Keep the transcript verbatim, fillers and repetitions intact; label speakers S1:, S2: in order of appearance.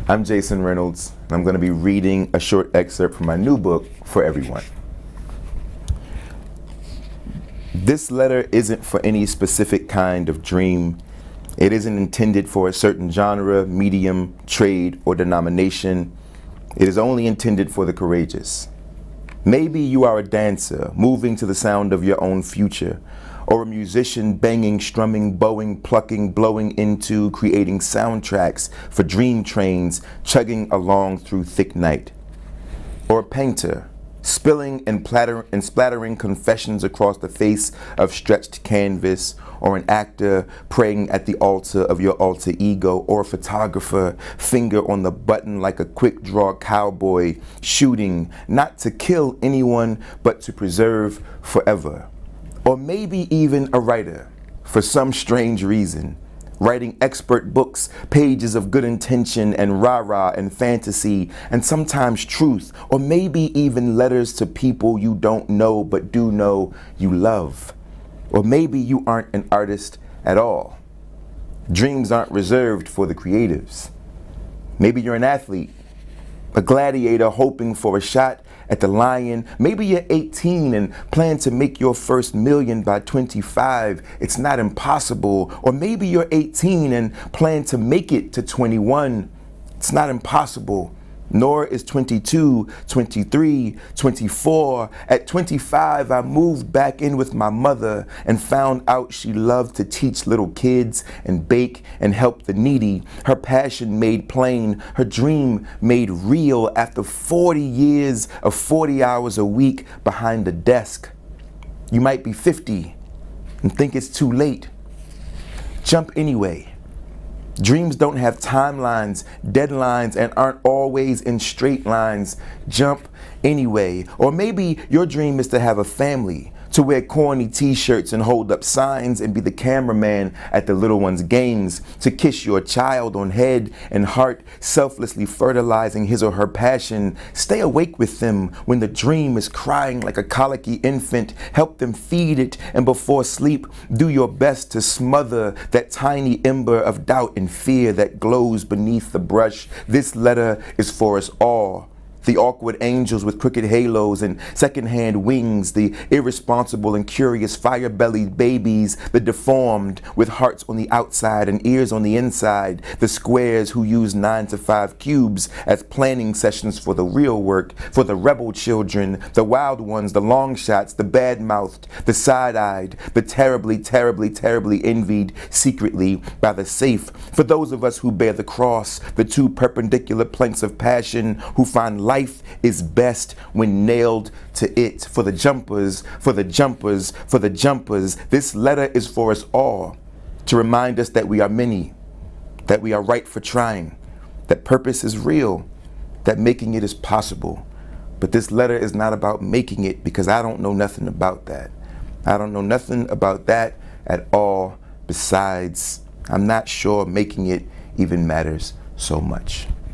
S1: I'm Jason Reynolds, and I'm going to be reading a short excerpt from my new book, For Everyone. This letter isn't for any specific kind of dream. It isn't intended for a certain genre, medium, trade, or denomination. It is only intended for the courageous. Maybe you are a dancer, moving to the sound of your own future, or a musician banging, strumming, bowing, plucking, blowing into, creating soundtracks for dream trains chugging along through thick night. Or a painter, spilling and, platter and splattering confessions across the face of stretched canvas, or an actor praying at the altar of your alter ego, or a photographer, finger on the button like a quick draw cowboy, shooting not to kill anyone but to preserve forever. Or maybe even a writer, for some strange reason, writing expert books, pages of good intention and rah-rah and fantasy and sometimes truth, or maybe even letters to people you don't know but do know you love. Or maybe you aren't an artist at all. Dreams aren't reserved for the creatives. Maybe you're an athlete, a gladiator hoping for a shot at the lion. Maybe you're eighteen and plan to make your first million by twenty-five. It's not impossible. Or maybe you're eighteen and plan to make it to twenty-one. It's not impossible. Nor is twenty-two, twenty-three, twenty-four. At twenty-five, I moved back in with my mother and found out she loved to teach little kids and bake and help the needy. Her passion made plain, her dream made real after forty years of forty hours a week behind the desk. You might be fifty and think it's too late. Jump anyway. Dreams don't have timelines, deadlines, and aren't always in straight lines. Jump anyway. Or maybe your dream is to have a family, to wear corny t-shirts and hold up signs and be the cameraman at the little one's games, to kiss your child on head and heart, selflessly fertilizing his or her passion. Stay awake with them when the dream is crying like a colicky infant. Help them feed it, and before sleep, do your best to smother that tiny ember of doubt and fear that glows beneath the brush. This letter is for us all. The awkward angels with crooked halos and second-hand wings, the irresponsible and curious fire-bellied babies, the deformed with hearts on the outside and ears on the inside, the squares who use nine to five cubes as planning sessions for the real work, for the rebel children, the wild ones, the long shots, the bad-mouthed, the side-eyed, the terribly, terribly, terribly envied secretly by the safe, for those of us who bear the cross, the two perpendicular planks of passion, who find life Life is best when nailed to it. For the jumpers, for the jumpers, for the jumpers, this letter is for us all, to remind us that we are many, that we are right for trying, that purpose is real, that making it is possible. But this letter is not about making it, because I don't know nothing about that. I don't know nothing about that at all. Besides, I'm not sure making it even matters so much.